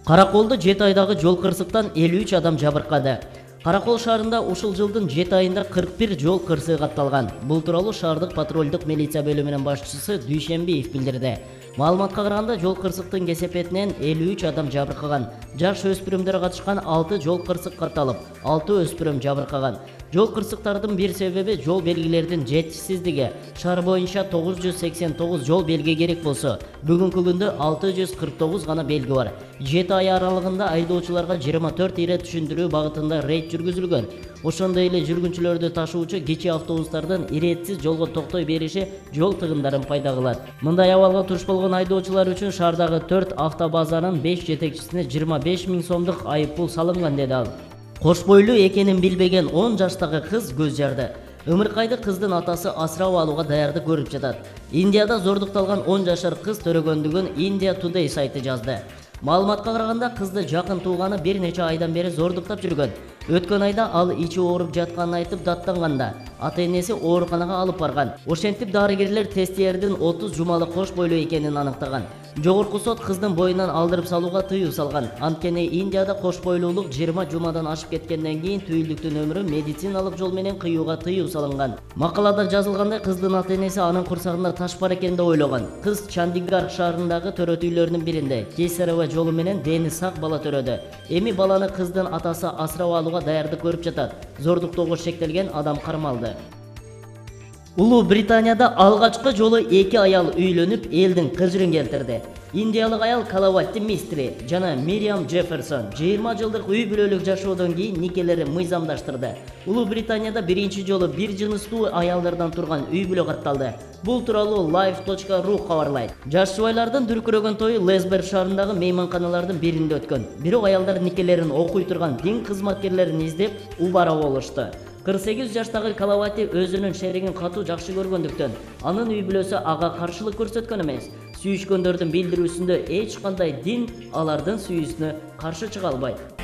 Караколдо 7 айдагы жол кырсыктан 53 адам жабыркады. Каракол шаарында ушул жылдын 7 айында 41 жол кырсыгы катталган. Бул тууралуу шаардык патрулдук милиция бөлүмүнүн башчысы Дүйшенбиев билдирди. Маалыматка караганда жол кырсыктын кесепетинен 53 адам жабыркаган. Жаш өспүрүмдөр катышкан 6 жол кырсык катталып, 6 өспүрүм жабыркаган. Жол кырсыктардын бир себеби жол белгилердин жетишсиздиги. Шаар боюнча 989 жол белги керек болсо, бүгүнкү күндө 649 гана белги бар. 7 ай аралыгында айдоочуларга 24 ирет түшүндүрүү багытында рейд жүргүзүлгөн. Ошондой эле жүргүнчүлөрдү ташуучу кичи автобустардын иретсиз жолго токтой бериши жол тыгындарын пайда кылат. Мындай абалга туш болгон айдоочулар үчүн шаардагы 4 автобазанын 5 жетекчисине 25 000 сомдук айыппул салынган, деди ал. Кош бойлуу экенин билбеген 10 жаштагы кыз көз жарды. Өмүркайды кыздын атасы асырап алууга даярдык көрүп жатат. Индияда зордукталган 10 жашар кыз төрөгөндүгүн India Today сайты жазды. Маалыматка караганда кызды жакын тууганы бир нече айдан бери зордуктап жүргөн. Өткөн айда ал ичи ооруп жатканын айтып даттанганда, ата-энеси ооруканага алып барган. Ошентип дарыгерлер тестиердин 30 жумалы кош бойлуу экенин аныктаган. Жогорку сот кыздын боюнан алдырып салууга тыюу салган. Анткени Индияда кош бойлуулук 20 жумадан ашып кеткенден кийин түйүлдүктүн өмүрү медициналык жол менен кыюуга тыюу салынган. Макалада жазылгандай, кыздын ата-энеси анын курсагында таш бар экен деп ойлогон. Кыз Чандигарх шаарындагы төрөт үйлөрүнүн биринде кесарево жолу менен дени сак бала төрөдү. Эми баланы кыздын атасы асырап алууга даярдык көрүп жатат. Зордуктоого шектелген адам кармалды. Улуу Британияда алгачкы жолу 2 аял үйлөнүп, элдин кыжырын келтирди. Индиялык аял Калаватти Мистри жана Мириам Джефферсон 20 жылдык үй бүлөлүк жашоодон кийин никелерин мыйзамдаштырды. Улуу Британияда биринчи жолу бир жыныстуу аялдардан турган үй бүлө катталды. Бул тууралуу Life.ru кабарлайт. Жаш жубайлардын дүркүрөгөн тою Лесбер шаарындагы мейманканалардын биринде өткөн. Бирок аялдар никелерин окуй турган дин кызматкерлерин издеп убара болушту. 48 жаштагы Калавати өзүнүн шеригин катуу жакшы көргөндүктөн анын үй бүлөсү ага каршылык көрсөткөн эмес. Сүйүшкөндөрдүн билдирүүсүндө эч кандай дин алардын сүйүүсүнө каршы чыга албайт.